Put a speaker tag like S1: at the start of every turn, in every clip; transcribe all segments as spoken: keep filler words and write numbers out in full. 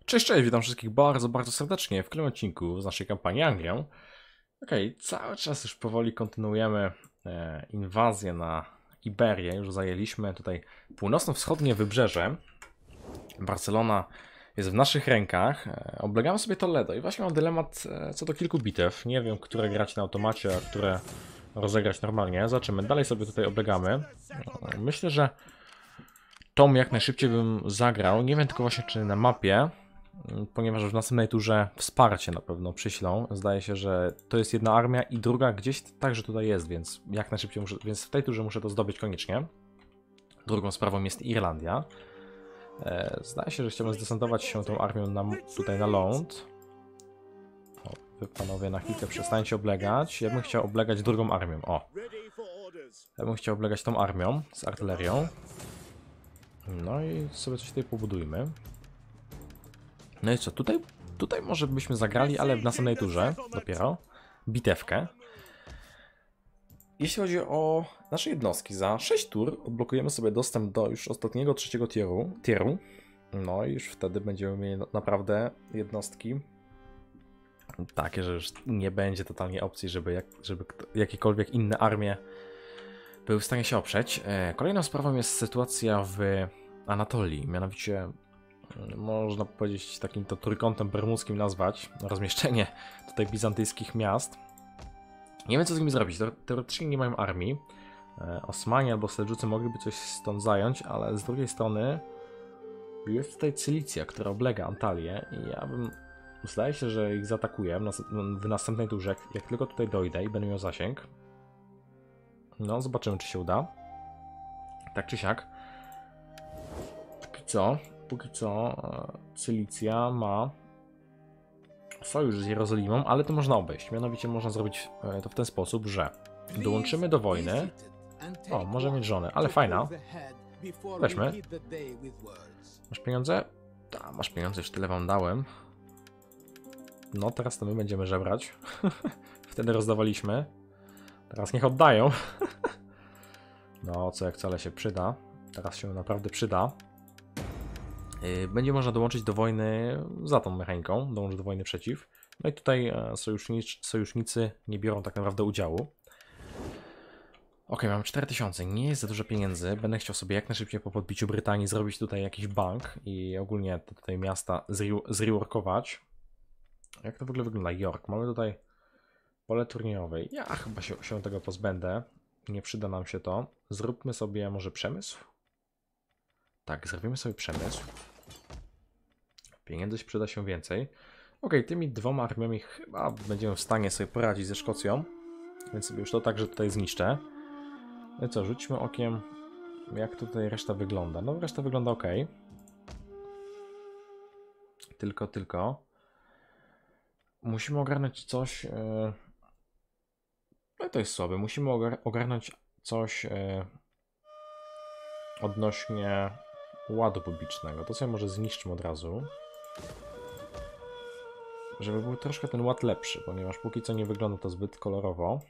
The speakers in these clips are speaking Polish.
S1: Cześć, cześć, witam wszystkich bardzo, bardzo serdecznie w kolejnym odcinku z naszej kampanii Anglią. Okej, cały czas już powoli kontynuujemy e, inwazję na Iberię. Już zajęliśmy tutaj północno-wschodnie wybrzeże. Barcelona jest w naszych rękach. E, oblegamy sobie Toledo i właśnie mam dylemat e, co do kilku bitew. Nie wiem, które grać na automacie, a które rozegrać normalnie. Zobaczymy, dalej sobie tutaj oblegamy. E, myślę, że Tom jak najszybciej bym zagrał. Nie wiem tylko właśnie, czy na mapie, ponieważ w następnej turze wsparcie na pewno przyślą. Zdaje się, że to jest jedna armia i druga gdzieś także tutaj jest, więc jak najszybciej muszę, więc w tej turze muszę to zdobyć koniecznie. Drugą sprawą jest Irlandia. E, zdaje się, że chciałbym zdesantować się tą armią na, tutaj na ląd. O, wy panowie na chwilkę przestańcie oblegać. Ja bym chciał oblegać drugą armią. O! Ja bym chciał oblegać tą armią z artylerią. No i sobie coś tutaj pobudujmy. No i co, tutaj, tutaj może byśmy zagrali, ale w następnej turze dopiero bitewkę. Jeśli chodzi o nasze jednostki, za sześć tur odblokujemy sobie dostęp do już ostatniego trzeciego tieru. tieru. No i już wtedy będziemy mieli naprawdę jednostki takie, że już nie będzie totalnie opcji, żeby, jak, żeby jakiekolwiek inne armie były w stanie się oprzeć. Kolejną sprawą jest sytuacja w Anatolii, mianowicie można powiedzieć takim to trójkątem bermudzkim nazwać rozmieszczenie tutaj bizantyjskich miast. Nie wiem, co z nimi zrobić. Teoretycznie nie mają armii. Osmani albo Seldżucy mogliby coś stąd zająć, ale z drugiej strony jest tutaj Cylicja, która oblega Antalię i ja bym... Zdaje się, że ich zaatakuję w następnej turze, jak tylko tutaj dojdę i będę miał zasięg. No, zobaczymy, czy się uda. Tak czy siak. Póki co, póki co Cylicja ma sojusz z Jerozolimą, ale to można obejść. Mianowicie można zrobić to w ten sposób, że dołączymy do wojny. O, może mieć żonę, ale fajna. Weźmy. Masz pieniądze? Tak, masz pieniądze, już tyle wam dałem. No, teraz to my będziemy żebrać. Wtedy rozdawaliśmy. Teraz niech oddają. No, co jak wcale się przyda. Teraz się naprawdę przyda. Będzie można dołączyć do wojny za tą mechaniką, dołączyć do wojny przeciw. No i tutaj sojusznicz, sojusznicy nie biorą tak naprawdę udziału. Ok, mam cztery tysiące, nie jest za dużo pieniędzy. Będę chciał sobie jak najszybciej po podbiciu Brytanii zrobić tutaj jakiś bank i ogólnie tutaj miasta zreworkować. Jak to w ogóle wygląda? York. Mamy tutaj pole turniejowe. Ja chyba się, się tego pozbędę. Nie przyda nam się to. Zróbmy sobie może przemysł? Tak, zrobimy sobie przemysł. Pieniędzy przyda się więcej. Ok, tymi dwoma armiami chyba będziemy w stanie sobie poradzić ze Szkocją. Więc sobie już to także tutaj zniszczę. No i co, rzućmy okiem, jak tutaj reszta wygląda. No, reszta wygląda ok. Tylko, tylko. Musimy ogarnąć coś... Yy... No to jest słabe. Musimy ogarnąć coś yy... odnośnie ładu publicznego. To sobie może zniszczymy od razu. Żeby był troszkę ten ład lepszy, ponieważ póki co nie wygląda to zbyt kolorowo.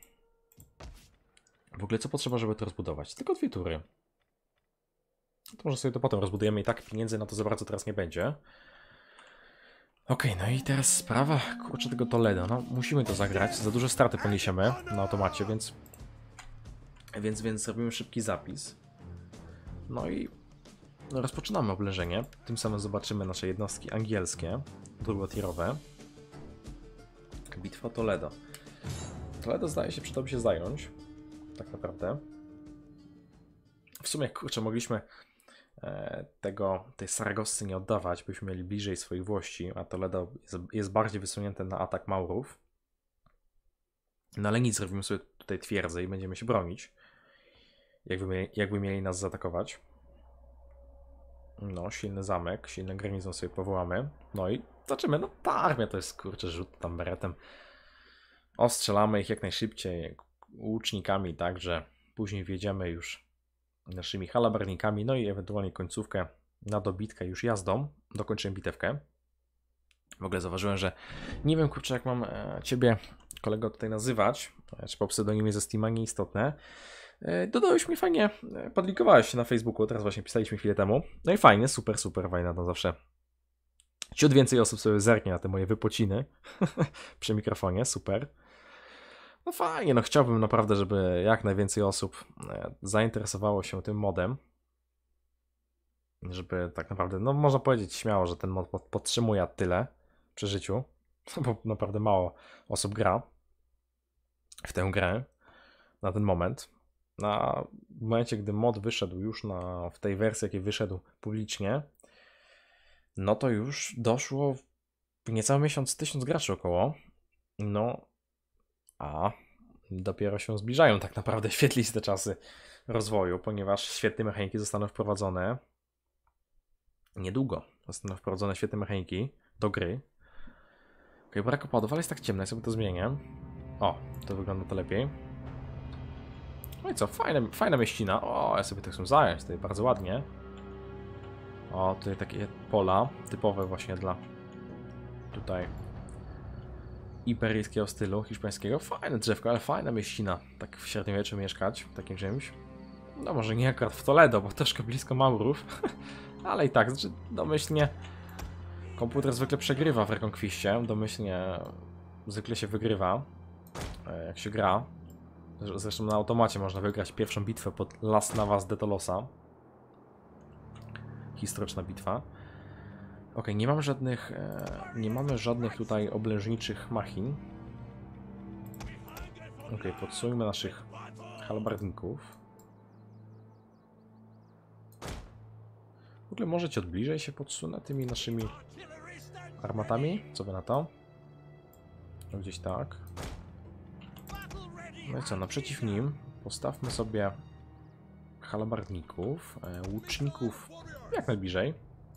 S1: W ogóle co potrzeba, żeby to rozbudować? Tylko dwie tury. To może sobie to potem rozbudujemy i tak pieniędzy na to za bardzo teraz nie będzie. Ok, no i teraz sprawa, kurczę, tego Toledo. No, musimy to zagrać. Za duże straty poniesiemy na automacie, więc... Więc, więc robimy szybki zapis. No i rozpoczynamy oblężenie. Tym samym zobaczymy nasze jednostki angielskie, drugotierowe. Bitwa o Toledo. Toledo zdaje się przydałoby się zająć. Tak naprawdę. W sumie, kurczę, mogliśmy e, tego, tej Saragossy nie oddawać, byśmy mieli bliżej swoich włości, a Toledo jest, jest bardziej wysunięte na atak Maurów. No ale nic, zrobimy sobie tutaj twierdzę i będziemy się bronić. Jakby mieli, jakby mieli nas zaatakować. No, silny zamek, silny garnizon sobie powołamy. No i zobaczymy, no ta armia to jest, kurczę, rzut tam beretem. Ostrzelamy ich jak najszybciej łucznikami, tak, że później wjedziemy już naszymi halabarnikami, no i ewentualnie końcówkę na dobitkę już jazdą. Dokończymy bitewkę. W ogóle zauważyłem, że nie wiem, kurczę, jak mam e, ciebie, kolego, tutaj nazywać, czy po pseudonimie ze Steama, nieistotne. Dodałeś mi fajnie, podlinkowałeś się na Facebooku, teraz właśnie pisaliśmy chwilę temu. No i fajnie, super, super, fajna to zawsze Ciut więcej osób sobie zerknie na te moje wypociny przy mikrofonie, super. No fajnie, no chciałbym naprawdę, żeby jak najwięcej osób zainteresowało się tym modem. Żeby tak naprawdę, no można powiedzieć śmiało, że ten mod podtrzymuje tyle przy życiu, bo naprawdę mało osób gra w tę grę na ten moment. Na w momencie, gdy mod wyszedł już na, w tej wersji, jakiej wyszedł publicznie, no to już doszło w niecały miesiąc tysiąc graczy około. No, a dopiero się zbliżają tak naprawdę świetliste czasy rozwoju, ponieważ świetne mechaniki zostaną wprowadzone niedługo. Zostaną wprowadzone świetne mechaniki do gry. Ok, brak opadów, ale jest tak ciemno, ja sobie to zmienię. O, to wygląda to lepiej. No i co, fajne, fajna mieścina. O, ja sobie to chcę zająć, tutaj bardzo ładnie. O, tutaj takie pola, typowe właśnie dla tutaj iberyjskiego stylu, hiszpańskiego. Fajne drzewko, ale fajna mieścina. Tak w średniowieczu mieszkać, w takim czymś. No może nie akurat w Toledo, bo troszkę blisko Maurów. Ale i tak, znaczy domyślnie komputer zwykle przegrywa w Reconquistie. Domyślnie zwykle się wygrywa, jak się gra. Zresztą na automacie można wygrać pierwszą bitwę pod Las Navas de Tolosa. Historyczna bitwa. Ok, nie mamy żadnych e, nie mamy żadnych tutaj oblężniczych machin. Ok, podsuńmy naszych halbardników. W ogóle możecie od bliżej się podsunę tymi naszymi armatami? Co by na to? No gdzieś tak. No i co, naprzeciw nim postawmy sobie halabardników, e, łuczników jak najbliżej.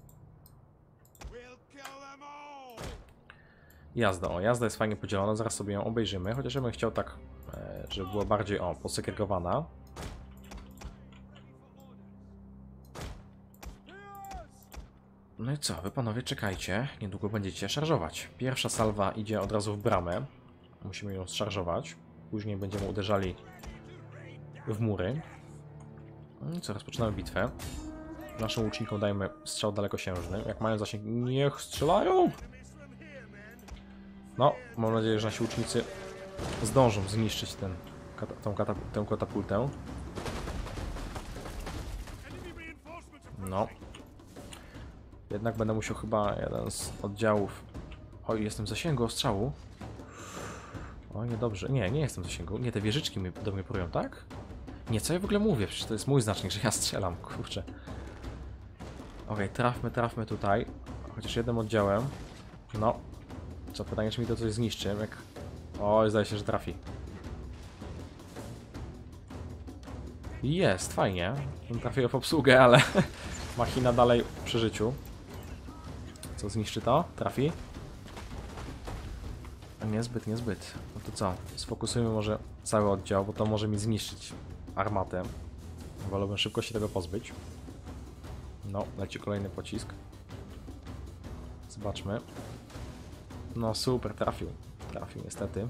S1: Jazda, o, jazda jest fajnie podzielona, zaraz sobie ją obejrzymy, chociaż ja bym chciał tak, e, żeby była bardziej, o, posegregowana. No i co, wy panowie czekajcie, niedługo będziecie szarżować. Pierwsza salwa idzie od razu w bramę, musimy ją zszarżować, później będziemy uderzali w mury. No i co, rozpoczynamy bitwę. Naszym łucznikom dajmy strzał dalekosiężny, jak mają zasięg, niech strzelają! No, mam nadzieję, że nasi łucznicy zdążą zniszczyć ten, tą, katap tę katapultę. No. Jednak będę musiał chyba jeden z oddziałów... Oj, jestem w zasięgu ostrzału. O, niedobrze. Nie, nie jestem w zasięgu. Nie, te wieżyczki mi, do mnie prują, tak? Nie, co ja w ogóle mówię? Przecież to jest mój znacznik, że ja strzelam, kurczę. Okej, trafmy, trafmy tutaj. Chociaż jednym oddziałem. No. Co, pytanie, czy mi to coś zniszczy? Jak... Oj, zdaje się, że trafi. Jest, fajnie. Trafiłem w obsługę, ale machina dalej przy życiu. Co, zniszczy to? Trafi? Niezbyt, niezbyt. No to co? Sfokusujmy może cały oddział, bo to może mi zniszczyć armatę. Wolałbym szybko się tego pozbyć. No, leci kolejny pocisk. Zobaczmy. No super, trafił. Trafił niestety.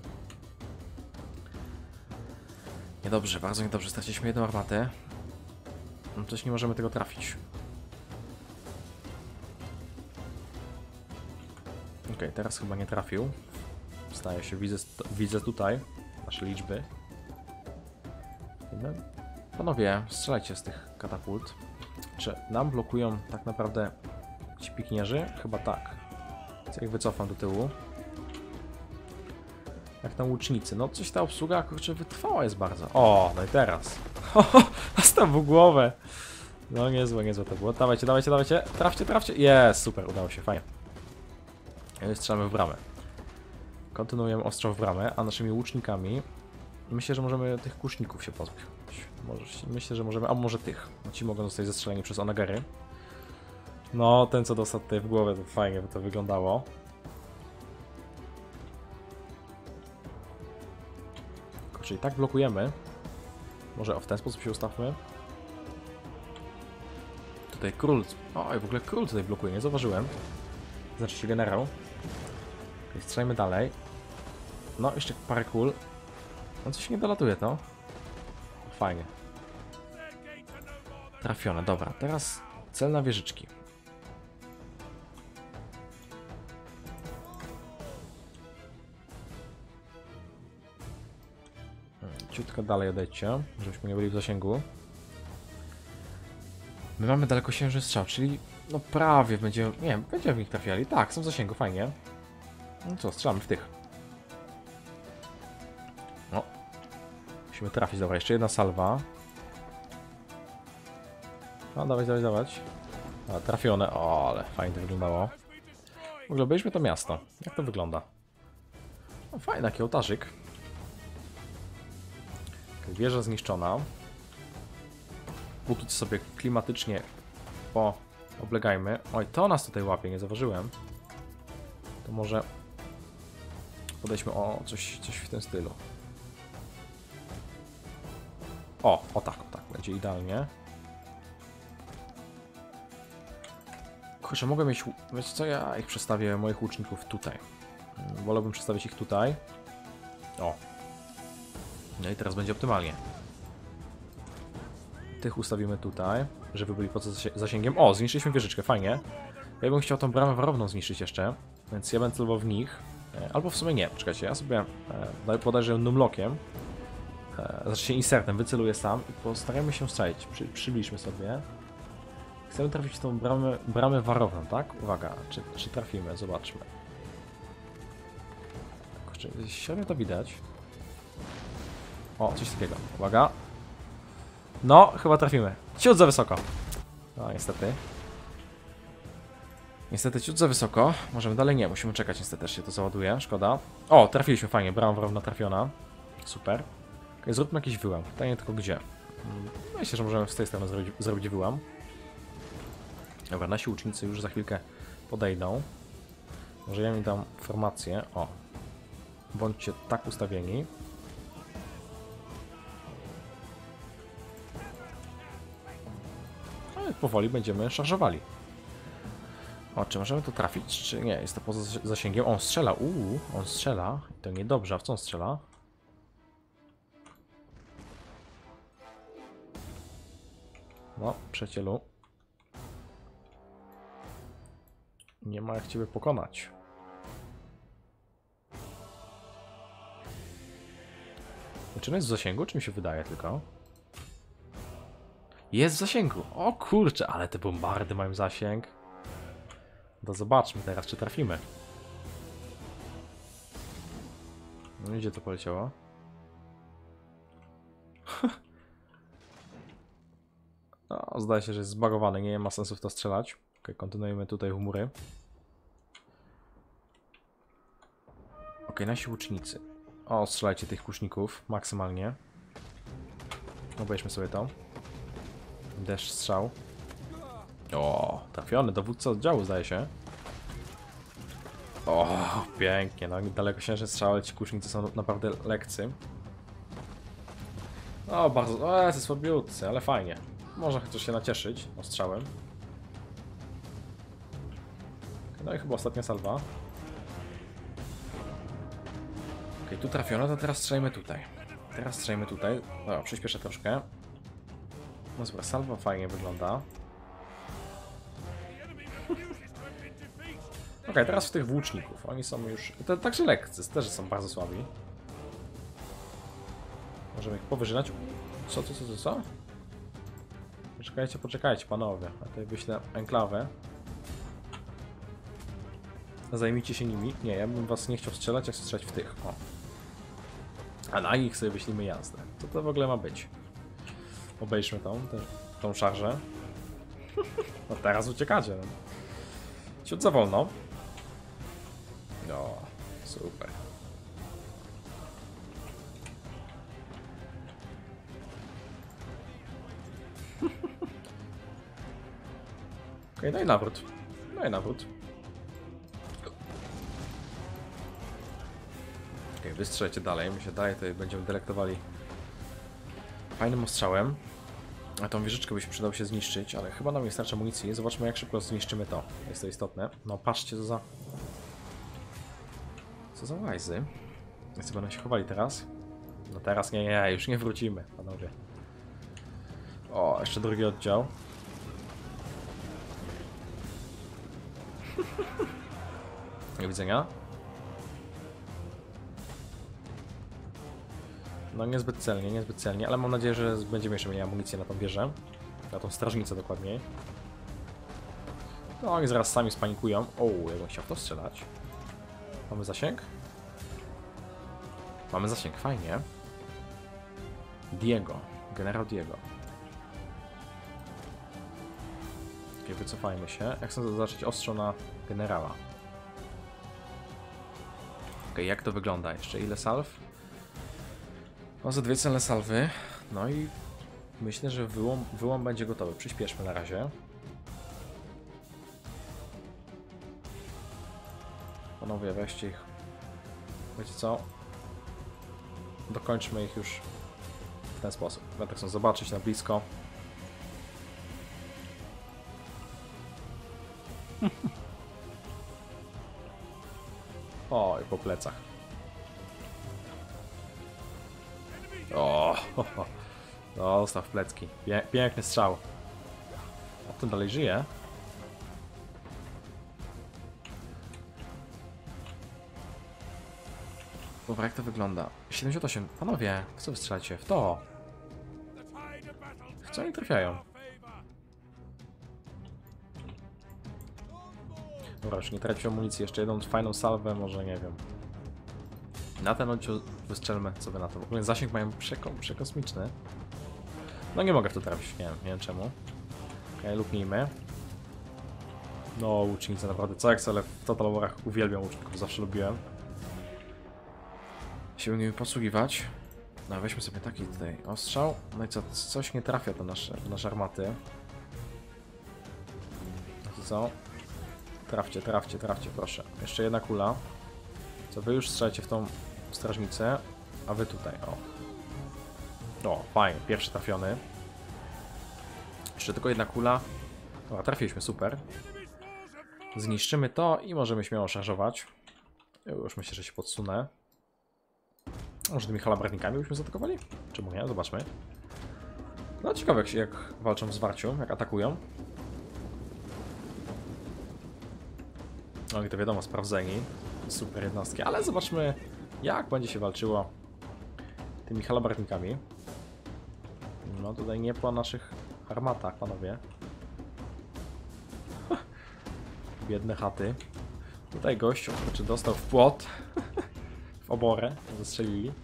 S1: Niedobrze, bardzo niedobrze. Straciliśmy jedną armatę. No coś nie możemy tego trafić. Okej, okay, teraz chyba nie trafił. Zdaje się, widzę, widzę tutaj nasze liczby. Panowie, strzelajcie z tych katapult. Czy nam blokują tak naprawdę ci pikinierzy? Chyba tak. Więc jak wycofam do tyłu. Jak tam łucznicy. No coś ta obsługa, kurczę, wytrwała jest bardzo. O, no i teraz. Dostał w głowę. No niezłe, niezłe to było. Dawajcie, dawajcie, dawajcie. Trafcie, trafcie. Jest, super, udało się, fajnie. I strzelamy w bramę. Kontynuujemy ostrzał w bramę, a naszymi łucznikami myślę, że możemy tych kuszników się pozbyć. Może, myślę, że możemy, a może tych. No ci mogą zostać zestrzeleni przez onagary. No, ten co dostał tutaj w głowę, to fajnie by to wyglądało. Czyli tak blokujemy. Może o, w ten sposób się ustawmy. Tutaj król. Oj, w ogóle król tutaj blokuje, nie zauważyłem. Znaczy się generał. Okay, strzelajmy dalej. No, jeszcze parę kul. No coś nie dolatuje to. Fajnie. Trafione, dobra. Teraz cel na wieżyczki. ciutko dalej odejdźcie, żebyśmy nie byli w zasięgu. My mamy dalekosiężny strzał, czyli no prawie będziemy, nie wiem, będziemy w nich trafiali. Tak, są w zasięgu, fajnie. No co, strzelamy w tych. No. Musimy trafić, dobra, jeszcze jedna salwa. No, dawać, dawać, dawać. A, trafione, o, ale fajnie to wyglądało. W ogóle obejrzmy to miasto. Jak to wygląda? No, fajny taki ołtarzyk. Wieża zniszczona. Póki sobie klimatycznie po oblegajmy. Oj, to nas tutaj łapie, nie zauważyłem. To może podejdźmy o coś, coś w tym stylu. O, o tak, o tak, będzie idealnie. Kurczę, mogę mieć... Wiecie co, ja ich przestawię, moich łuczników tutaj. Wolałbym przestawić ich tutaj. O. No i teraz będzie optymalnie. Tych ustawimy tutaj, żeby byli poza zasięgiem. O, zniszczyliśmy wieżyczkę, fajnie. Ja bym chciał tą bramę warowną zniszczyć jeszcze, więc ja będę celował w nich. Albo w sumie nie, czekajcie, ja sobie podejrzę numlockiem. Znaczy insertem, wyceluję sam i postarajmy się strzelić. Przy, przybliżmy sobie. Chcemy trafić w tą bramę, bramę warowną, tak? Uwaga, czy, czy trafimy? Zobaczmy. Kurczę, średnio to widać. O, coś takiego. Uwaga. No, chyba trafimy. Ciut za wysoko. No, niestety. Niestety ciut za wysoko. Możemy dalej nie, musimy czekać, niestety też się to załaduje. Szkoda. O, trafiliśmy fajnie, brama warowna trafiona. Super. Okay, zróbmy jakiś wyłam. Pytanie tylko gdzie. Myślę, że możemy z tej strony zrobić, zrobić wyłam. Dobra, nasi łucznicy już za chwilkę podejdą. Może ja mi dam formację. O. Bądźcie tak ustawieni. No i powoli będziemy szarżowali. O, czy możemy to trafić, czy nie? Jest to poza zasięgiem. On strzela, uuu, on strzela. To niedobrze, a w co on strzela? No, przyjacielu. Nie ma jak ciebie pokonać. Czy on jest w zasięgu, czy mi się wydaje tylko? Jest w zasięgu. O kurczę, ale te bombardy mają zasięg. To zobaczmy teraz, czy trafimy. No gdzie to poleciało? No, zdaje się, że jest zbagowany, nie ma sensu w to strzelać. Ok, kontynuujemy tutaj humory. Ok, nasi łucznicy. O, strzelajcie tych kuszników maksymalnie. Obejrzmy sobie to. Deszcz strzał. O, trafiony, dowódca oddziału zdaje się. O, pięknie, no dalekosiężne strzały, ale ci kusznicy są naprawdę lekcy. O, bardzo, o, jest słabiutcy, ale fajnie. Można chociaż się nacieszyć ostrzałem. No i chyba ostatnia salwa. Ok, tu trafiono, to teraz strzelimy tutaj. Teraz strzelimy tutaj. Dobra, przyspieszę troszkę. No dobra, salwa fajnie wygląda. Ok, teraz w tych włóczników. Oni są już... To także lekcy, też są bardzo słabi. Możemy ich powyżynać. Co, co, co, co, co? Poczekajcie, poczekajcie, panowie. Ja tutaj wyślę enklawę. Zajmijcie się nimi. Nie, ja bym was nie chciał strzelać, jak strzelać w tych. O. A na nich sobie wyślimy jazdę. Co to w ogóle ma być? Obejrzmy tą, tę, tą szarżę. No teraz uciekacie. No. Ciut za wolno. No, super. Okej, okay, no i nawrót. No i nawrót. Okej, okay, wystrzelajcie dalej. My się dalej tutaj będziemy delektowali fajnym ostrzałem. A tą wieżyczkę by się przydało się zniszczyć, ale chyba nam nie starczy amunicji. Zobaczmy, jak szybko zniszczymy to. Jest to istotne. No patrzcie, co za... Co za łajzy. Więc będą się chowali teraz. No teraz nie, nie, już nie wrócimy, panowie. O, jeszcze drugi oddział. Do widzenia. No niezbyt celnie, niezbyt celnie, ale mam nadzieję, że będziemy jeszcze mieli amunicję na tą wieżę. Na tą strażnicę dokładniej. No oni zaraz sami spanikują. O, ja bym chciał w to strzelać. Mamy zasięg? Mamy zasięg, fajnie. Diego, generał Diego. Ok, wycofajmy się. Ja chcę zobaczyć ostrzo na generała. Ok, jak to wygląda? Jeszcze ile salw? No, za dwie celne salwy. No i myślę, że wyłom, wyłom będzie gotowy. Przyspieszmy na razie. Panowie, weźcie ich. Wiecie co? Dokończmy ich już w ten sposób. Będę chcę zobaczyć na blisko. O, i po plecach. O, ho, ho. Dostaw plecki. Pię piękny strzał. A ten dalej żyje. Dobra, jak to wygląda? siedemdziesiąt osiem. Panowie, w co wy strzelacie? W to. W co oni trafiają? Dobra, już nie tracił amunicji. Jeszcze jedną fajną salwę, może nie wiem. Na ten odciął wystrzelmy, co wy na to. W ogóle zasięg mają przeko przekosmiczny. No nie mogę w to trafić, nie wiem, nie wiem czemu. Okej, luknijmy. No, łucznicy naprawdę, co jak ale w Total Warach uwielbiam łuczników, zawsze lubiłem się nimi posługiwać. No, weźmy sobie taki tutaj ostrzał. No i co, coś nie trafia do nasze, do nasze armaty. No co? Trafcie, trafcie, trafcie, proszę. Jeszcze jedna kula. Co, wy już strzelajcie w tą strażnicę, a wy tutaj, o. O, fajnie, pierwszy trafiony. Jeszcze tylko jedna kula. Dobra, trafiliśmy, super. Zniszczymy to i możemy śmiało szarżować. Już myślę, że się podsunę. Może tymi halabarnikami byśmy zaatakowali? Czemu nie? Zobaczmy. No ciekawe jak, jak walczą w zwarciu, jak atakują. No i to wiadomo, sprawdzeni. Super jednostki, ale zobaczmy jak będzie się walczyło tymi halabarnikami. No tutaj nie po naszych armatach, panowie. Biedne chaty. Tutaj gościu, znaczy dostał w płot. W oborę, zastrzelili.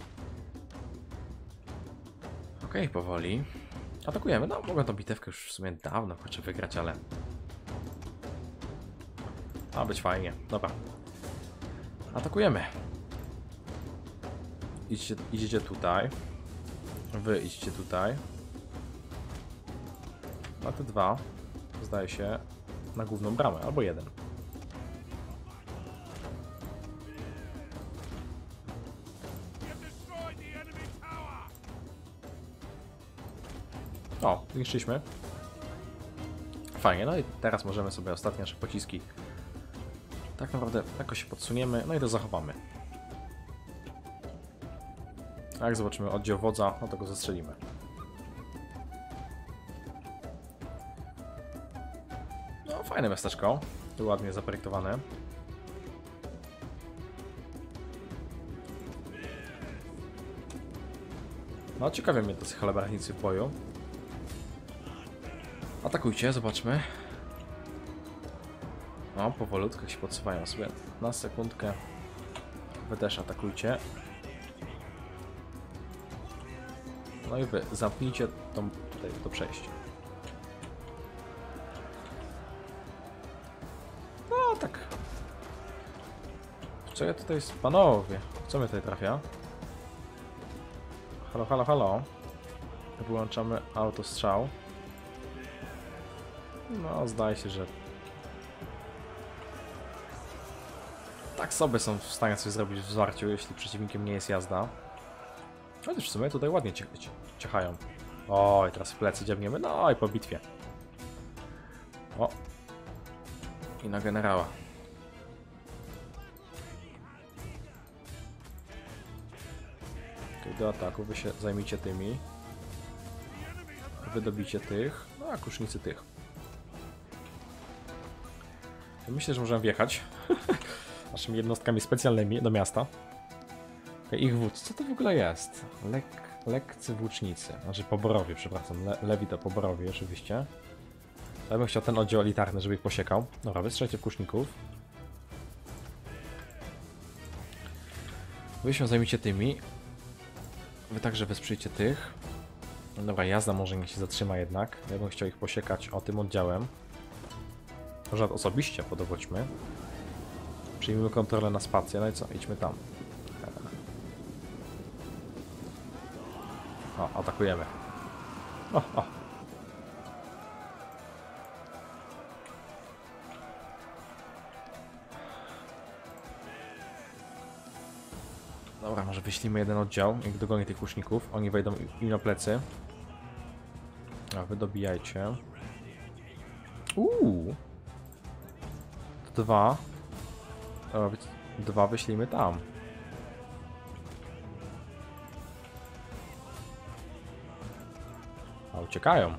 S1: Okej, okay, powoli. Atakujemy. No, mogę tą bitewkę już w sumie dawno chcę wygrać, ale... Ma być fajnie. Dobra. Atakujemy. Idźcie, idziecie tutaj. Wy idźcie tutaj. A te dwa, zdaje się, na główną bramę, albo jeden. O, zniszczyliśmy. Fajnie, no i teraz możemy sobie ostatnie nasze pociski tak naprawdę jakoś się podsuniemy, no i to zachowamy. A jak zobaczymy oddział wodza, no to go zastrzelimy. No, fajne miasteczko, tu ładnie zaprojektowane. No, ciekawie mnie tacy halabarnicy w boju. Atakujcie, zobaczmy. No, powolutku się podsuwają sobie. Na sekundkę. Wy też atakujcie. No i wy zamknijcie tą, tutaj, to przejście. No tak. Co ja tutaj... Panowie, co mnie tutaj trafia? Halo, halo, halo. Wyłączamy autostrzał. No, zdaje się, że tak sobie są w stanie coś zrobić w zwarciu, jeśli przeciwnikiem nie jest jazda. Chociaż w sumie tutaj ładnie ciechają. O, i teraz w plecy dziabniemy. No i po bitwie. O. I na generała. Okay, do ataku wy się zajmijcie tymi. Wy dobicie tych. No a kusznicy tych. Myślę, że możemy wjechać naszymi jednostkami specjalnymi do miasta. Ich wódz, co to w ogóle jest? Lek, lekcy włócznicy, znaczy poborowie, przepraszam, Le, lewi to poborowie oczywiście. Ja bym chciał ten oddział elitarny, żeby ich posiekał. Dobra, wystrzelajcie kuszników. Wy się zajmijcie tymi. Wy także wesprzyjcie tych. Dobra, jazda może niech się zatrzyma jednak. Ja bym chciał ich posiekać o tym oddziałem. Może osobiście podowodźmy. Przyjmijmy kontrolę na spację, no i co? Idźmy tam. O, atakujemy. O, o. Dobra, może wyślimy jeden oddział, jak dogoni tych łuczników. Oni wejdą im na plecy. A wy dobijajcie. Uuu. To dwa. Dobra, dwa wyślimy tam. A uciekają.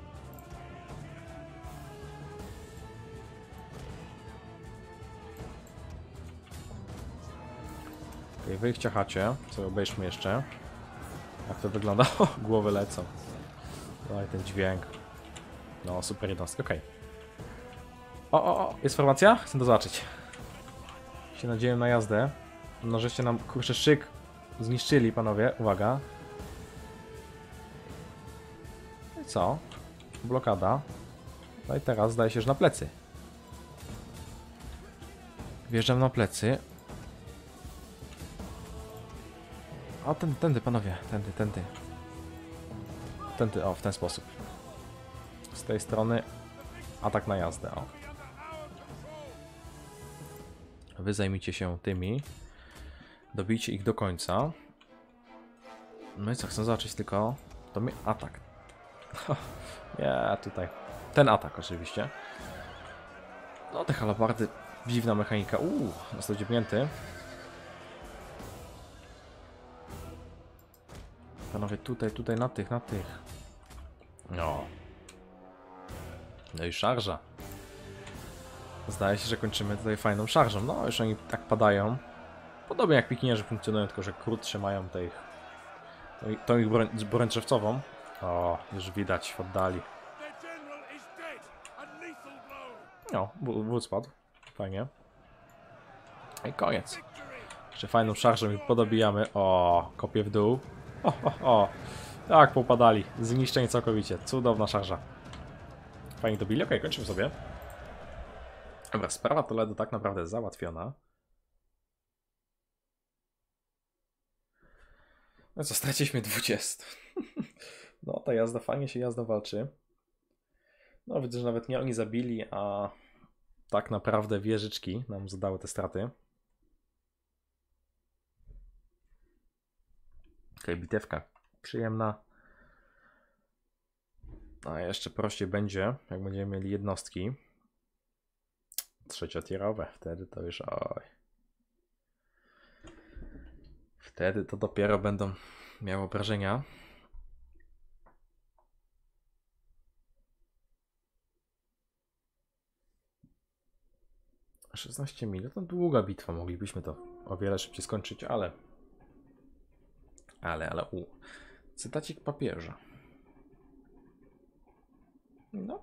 S1: Okay, wy ich ciachacie. Co obejrzmy jeszcze. Jak to wygląda? O, głowy lecą. Daj ten dźwięk. No, super jednostki, okej. Okay. O, o, o, jest formacja? Chcę to zobaczyć. Się nadzieję na jazdę. No, żeście nam, kurczę, szyk zniszczyli, panowie. Uwaga. No i co? Blokada. No i teraz zdaje się, że na plecy. Wjeżdżam na plecy. O, tędy, tędy, panowie. Tędy, tędy. Tędy, o, w ten sposób. Z tej strony atak na jazdę, o. Wy zajmijcie się tymi. Dobijcie ich do końca. No i co, chcę zobaczyć tylko... To mi atak. Nie, tutaj. Ten atak oczywiście. No te halabardy. Dziwna mechanika. Uuu, został dziebnięty. Panowie, tutaj, tutaj, na tych, na tych. No. No i szarża. Zdaje się, że kończymy tutaj fajną szarżą. No, już oni tak padają. Podobnie jak pikinierzy funkcjonują, tylko że krótsze mają te ich... Tą ich broń, broń drzewcową. O, już widać w oddali. No, wód spadł. Fajnie. I koniec. Jeszcze fajną szarżą i podobijamy. O, kopię w dół. O, o, o. Tak, popadali. Zniszczeni całkowicie. Cudowna szarża. Fajnie dobili. Okej, okay, kończymy sobie. Dobra, sprawa Toledo tak naprawdę załatwiona. No co, straciliśmy dwadzieścia. No, ta jazda, fajnie się jazda walczy. No, widzę, że nawet nie oni zabili, a tak naprawdę wieżyczki nam zadały te straty. Okej, bitewka przyjemna. A jeszcze prościej będzie, jak będziemy mieli jednostki. Trzeciotierowe, wtedy to już oj. Wtedy to dopiero będą miały obrażenia. szesnaście minut, to długa bitwa, moglibyśmy to o wiele szybciej skończyć, ale... Ale, ale, u... Cytacik papieża. No.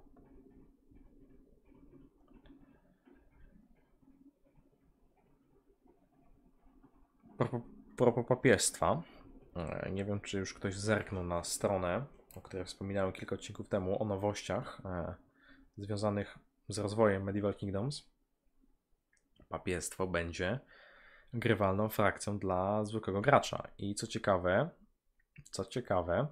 S1: Propos papiestwa. Nie wiem, czy już ktoś zerknął na stronę, o której wspominałem kilka odcinków temu, o nowościach e, związanych z rozwojem Medieval Kingdoms. Papiestwo będzie grywalną frakcją dla zwykłego gracza. I co ciekawe, co ciekawe,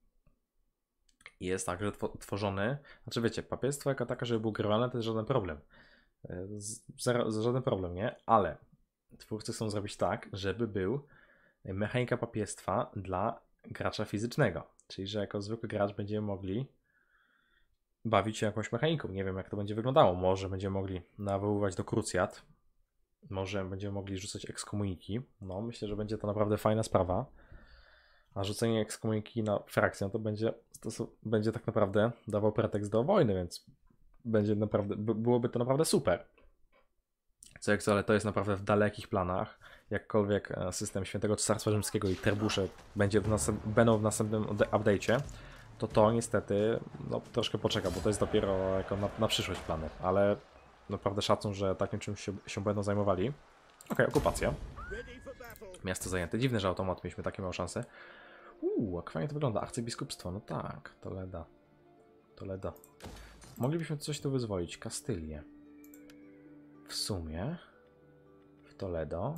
S1: jest także tworzony, znaczy wiecie, papiestwo jako taka, żeby było grywalne, to jest żaden problem. Zero, żaden problem, nie? Ale twórcy chcą zrobić tak, żeby był mechanika papiestwa dla gracza fizycznego. Czyli, że jako zwykły gracz będziemy mogli bawić się jakąś mechaniką. Nie wiem, jak to będzie wyglądało. Może będziemy mogli nawoływać do krucjat. Może będziemy mogli rzucać ekskomuniki. No, myślę, że będzie to naprawdę fajna sprawa. A rzucenie ekskomuniki na frakcję to będzie, to będzie tak naprawdę dawał pretekst do wojny, więc będzie naprawdę, byłoby to naprawdę super. Co jak co, ale to jest naprawdę w dalekich planach. Jakkolwiek system Świętego Cesarstwa Rzymskiego i Trebusze będzie w będą w następnym update'cie, to to niestety no, troszkę poczeka, bo to jest dopiero jako na, na przyszłość plany, ale naprawdę szacun, że takim czymś się, się będą zajmowali. Okej, okay, okupacja. Miasto zajęte. Dziwne, że automat mieliśmy takie małe szanse. Uuu, jak fajnie to wygląda. Arcybiskupstwo, no tak, Toledo. Toledo. Moglibyśmy coś tu wyzwolić. Kastylię. W sumie w Toledo.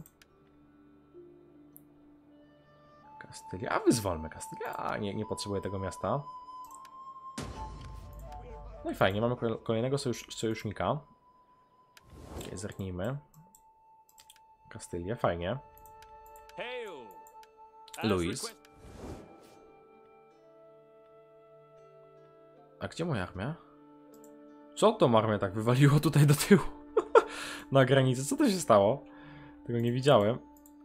S1: Kastylia. A wyzwolmy Kastylię. A nie, nie potrzebuję tego miasta. No i fajnie, mamy kolejnego sojusz, sojusznika. Okay, zerknijmy. Kastylię, fajnie. Luis. A gdzie moja armia? Co to armia tak wywaliło tutaj do tyłu? Na granicy, co to się stało? Tego nie widziałem.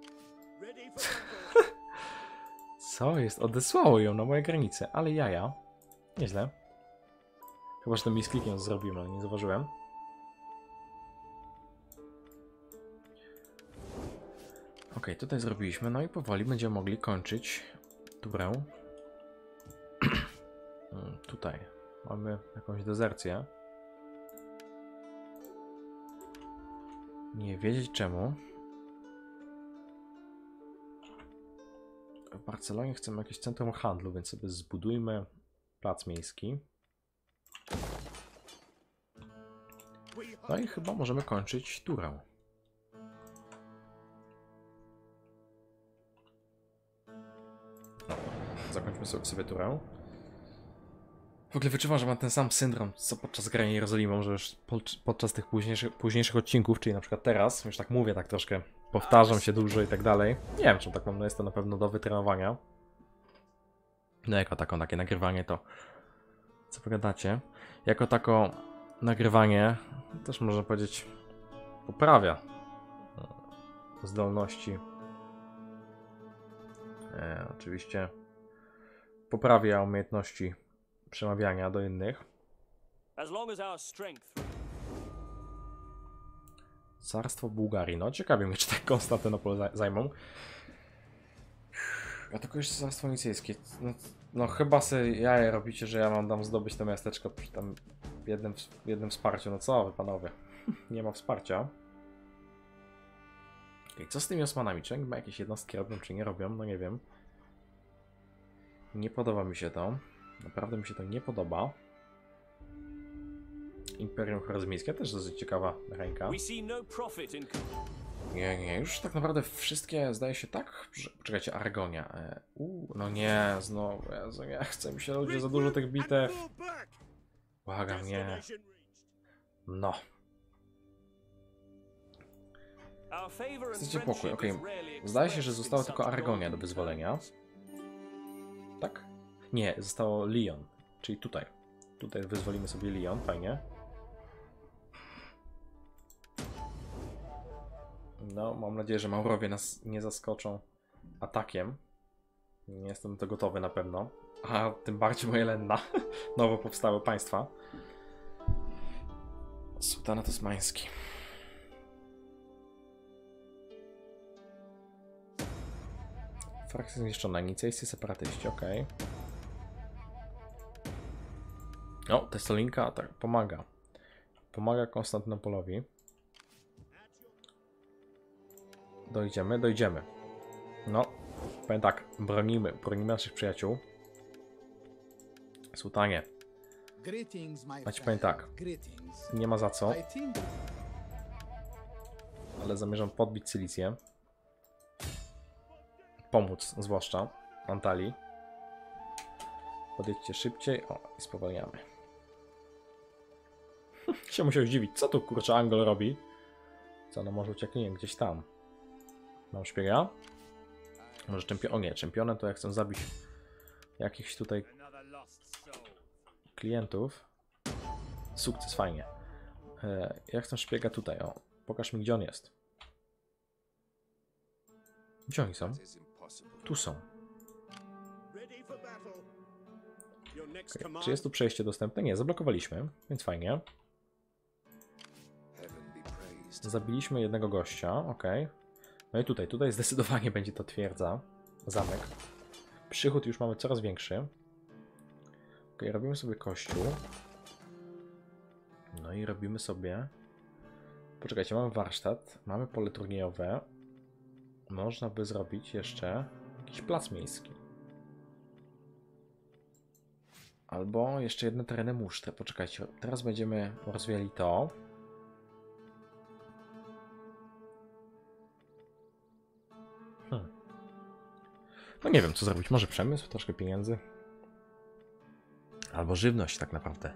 S1: Co jest? Odesłało ją na moje granice, ale jaja. Nieźle. Chyba, że to mi z klikiem zrobiłem, ale nie zauważyłem. Ok, tutaj zrobiliśmy, no i powoli będziemy mogli kończyć turę. hmm, tutaj mamy jakąś dezercję. Nie wiedzieć czemu. W Barcelonie chcemy jakieś centrum handlu, więc sobie zbudujmy plac miejski. No i chyba możemy kończyć turę. No, zakończmy sobie, sobie turę. W ogóle wyczuwam, że mam ten sam syndrom, co podczas grania Jerozolimą, że już po, podczas tych późniejszych, późniejszych odcinków, czyli na przykład teraz, już tak mówię, tak troszkę powtarzam się dużo i tak dalej. Nie wiem, czy tak mam, no jest to na pewno do wytrenowania. No jako taką, takie nagrywanie to, co pogadacie, jako tako nagrywanie też można powiedzieć poprawia zdolności. E, oczywiście poprawia umiejętności przemawiania do innych. Carstwo Bułgarii. No ciekawie mnie, czy tak Konstantynopol zajmą. A to już Carstwo Nicejskie. No, no chyba sobie jaje robicie, że ja mam tam zdobyć to miasteczko przy tam jednym, jednym wsparciu. No co wy panowie? Nie ma wsparcia. Okay, co z tymi Osmanami? Czy chyba jakieś jednostki robią, czy nie robią? No nie wiem. Nie podoba mi się to. Naprawdę mi się to nie podoba. Imperium Chorazmińskie też dosyć ciekawa ręka. Nie, nie, już tak naprawdę wszystkie zdaje się tak, że... Poczekajcie, Aragonia. E, uu, no nie, znowu, Jezu, nie chcę mi się ludzie za dużo tych bitew. Błagam, nie. No. Chcecie pokój, okej. Okay. Zdaje się, że została tylko Aragonia do wyzwolenia. Tak? Nie, zostało Lyon, czyli tutaj. Tutaj wyzwolimy sobie Lyon, fajnie. No, mam nadzieję, że Maurowie nas nie zaskoczą atakiem. Nie jestem do tego gotowy na pewno. A tym bardziej moje Lenna. Nowo powstałe państwa. Sułtanat osmański. Frakcja zniszczona. Nicejscy separatyści, ok. O, Testolinka tak pomaga. Pomaga Konstantynopolowi. Dojdziemy, dojdziemy. No, powiem tak, bronimy, bronimy naszych przyjaciół. Sułtanie. Macie powiem tak, nie ma za co. Ale zamierzam podbić Cylicję. Pomóc, zwłaszcza Antalii. Podjedźcie szybciej. O, i spowalniamy. się musiał zdziwić. Co tu kurczę Angol robi? Co, no może ucieknie gdzieś tam. Mam szpiega? Może czempion... O nie, czempionem to ja chcę zabić jakichś tutaj klientów. Sukces, fajnie. E, ja chcę szpiega tutaj, o. Pokaż mi, gdzie on jest. Gdzie oni są? Tu są. Okay. Czy jest tu przejście dostępne? Nie, zablokowaliśmy, więc fajnie. Zabiliśmy jednego gościa, ok. No i tutaj, tutaj zdecydowanie będzie to twierdza, zamek. Przychód już mamy coraz większy. Ok, robimy sobie kościół. No i robimy sobie... Poczekajcie, mamy warsztat, mamy pole turniejowe. Można by zrobić jeszcze jakiś plac miejski. Albo jeszcze jedne tereny musztre. Poczekajcie, teraz będziemy rozwijali to. Hmm. No nie wiem, co zrobić. Może przemysł, troszkę pieniędzy. Albo żywność tak naprawdę.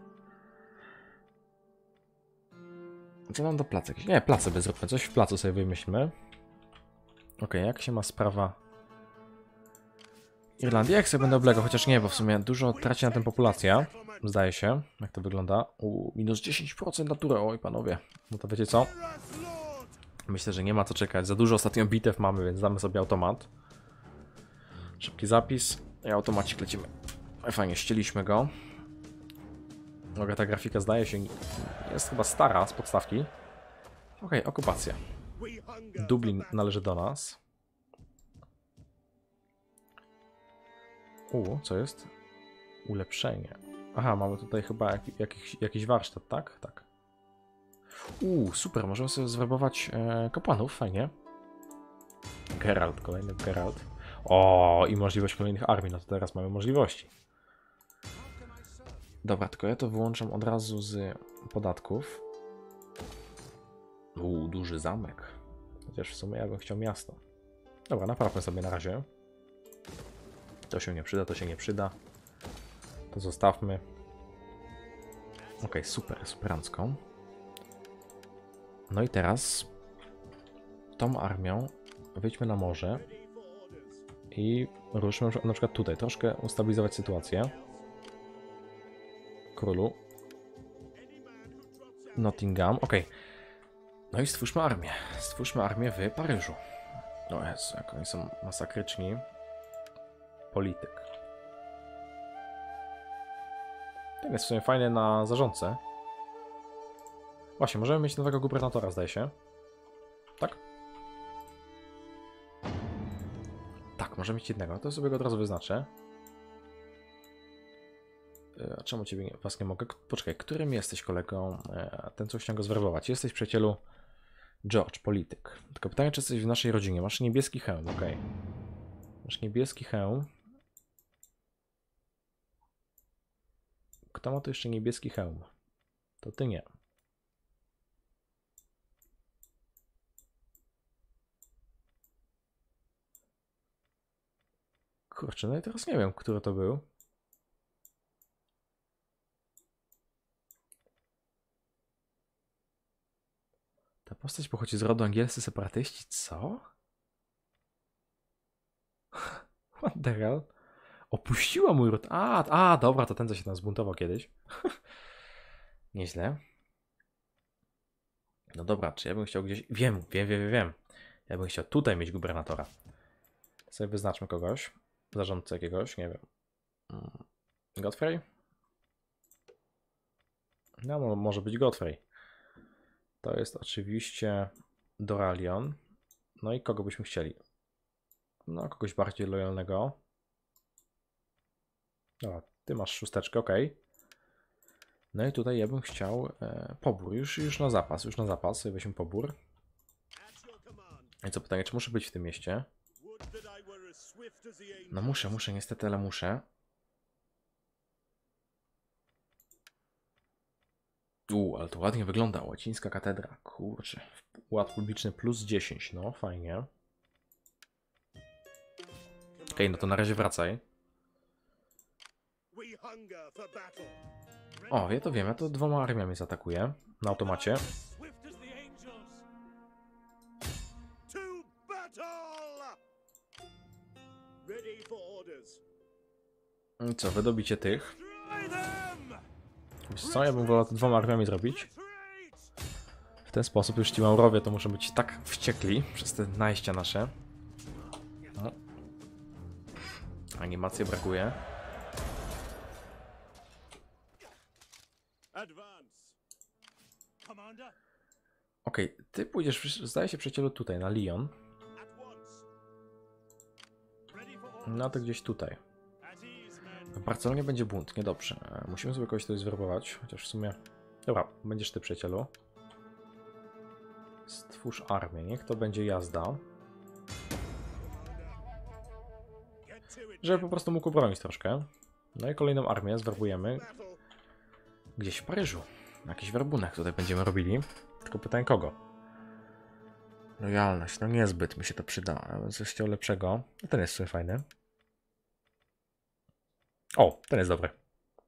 S1: Co mam do placu? Nie, place by zróbmy. Coś w placu sobie wymyślmy. Ok, jak się ma sprawa Irlandii? Jak sobie będę oblegał? Chociaż nie, bo w sumie dużo traci na tym populacja. Zdaje się, jak to wygląda. U, minus dziesięć procent natury. Oj, panowie. No to wiecie co? Myślę, że nie ma co czekać. Za dużo ostatnio bitew mamy, więc damy sobie automat. Szybki zapis. I automacik lecimy. Fajnie, ścieliśmy go. Mogę, ta grafika zdaje się... Jest chyba stara z podstawki. Ok, okupacja. Dublin należy do nas. U, co jest? Ulepszenie. Aha, mamy tutaj chyba jak, jakiś, jakiś warsztat, tak? Tak. U, super, możemy sobie zwerbować e, kapłanów, fajnie. Geralt, kolejny Geralt. O, i możliwość kolejnych armii, no to teraz mamy możliwości. Dobra, tylko ja to wyłączam od razu z podatków. Uuu, duży zamek. Chociaż w sumie ja bym chciał miasto. Dobra, naprawmy sobie na razie. To się nie przyda, to się nie przyda. To zostawmy. Ok, super, superancką. No i teraz tą armią wyjdźmy na morze i ruszmy na przykład tutaj, troszkę ustabilizować sytuację. Królu. Nottingham, ok. No i stwórzmy armię. Stwórzmy armię w Paryżu. O Jezu, jak oni są masakryczni. Polityk. Ten jest w sumie fajny na zarządcę. Właśnie, możemy mieć nowego gubernatora, zdaje się. Tak? Tak, możemy mieć jednego. To sobie go od razu wyznaczę. A czemu ciebie nie, was nie mogę? Poczekaj, którym jesteś kolegą? Ten, co chciałem go zwerbować. Jesteś przyjacielu George, polityk. Tylko pytanie, czy jesteś w naszej rodzinie. Masz niebieski hełm, ok. Masz niebieski hełm. Kto ma tu jeszcze niebieski hełm? To ty nie. Kurczę, no i teraz nie wiem, który to był. Ta postać pochodzi z rodu angielscy separatyści. Co? What the hell? Opuściła mój ród. A, a, dobra, to ten, co się tam zbuntował kiedyś. Nieźle. No dobra, czy ja bym chciał gdzieś... Wiem, wiem, wiem, wiem. Ja bym chciał tutaj mieć gubernatora. Sobie wyznaczmy kogoś. Zarządcę jakiegoś, nie wiem. Godfrey? No, może być Godfrey. To jest oczywiście Doralion. No i kogo byśmy chcieli? No, kogoś bardziej lojalnego. Dobra, ty masz szósteczkę, ok. No i tutaj ja bym chciał e, pobór. Już, już na zapas, już na zapas. Sobie weźmy pobór. I co, pytanie, czy muszę być w tym mieście? No muszę, muszę, niestety, ale muszę. Uuu, ale to ładnie wygląda. Łacińska katedra. Kurczę. Ład publiczny plus dziesięć. No, fajnie. Okej, okay, no to na razie wracaj. O, ja to wiem. Ja to dwoma armiami zaatakuję. Na automacie. I co, wydobicie tych? Wiesz co, ja bym wolał to dwoma armiami zrobić. W ten sposób już ci Maurowie to muszą być tak wściekli przez te najścia nasze. No. Animacje brakuje. Okej, ty pójdziesz, zdaje się, przyjacielu, tutaj, na Lyon. No to gdzieś tutaj. W Barcelonie będzie bunt, niedobrze. Musimy sobie kogoś tutaj zwerbować, chociaż w sumie... Dobra, będziesz ty, przyjacielu. Stwórz armię, niech to będzie jazda. Żeby po prostu mógł obronić troszkę. No i kolejną armię zwerbujemy. Gdzieś w Paryżu. Jakiś werbunek tutaj będziemy robili. Tylko pytanie kogo? Lojalność, no niezbyt mi się to przyda. Coś chciał lepszego. Ten jest sobie fajny. O, ten jest dobry.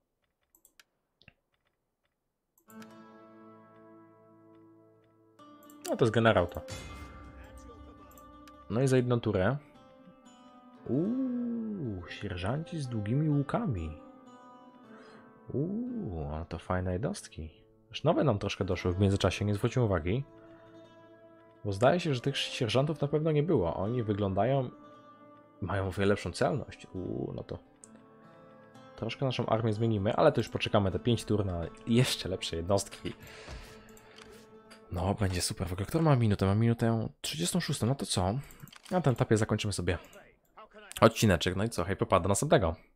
S1: No to jest generał to. No i za jedną turę. Uuu, sierżanci z długimi łukami. Uuu, no to fajne jednostki. Już nowe nam troszkę doszły w międzyczasie, nie zwróciłem uwagi. Bo zdaje się, że tych sierżantów na pewno nie było. Oni wyglądają... Mają o wiele lepszą celność. Uuu, no to... Troszkę naszą armię zmienimy, ale to już poczekamy te pięć tur na jeszcze lepsze jednostki. No, będzie super. W ogóle, kto ma minutę? Ma minutę trzydziestą szóstą. No to co? Na tym etapie zakończymy sobie odcineczek. No i co? Hej, popada do następnego.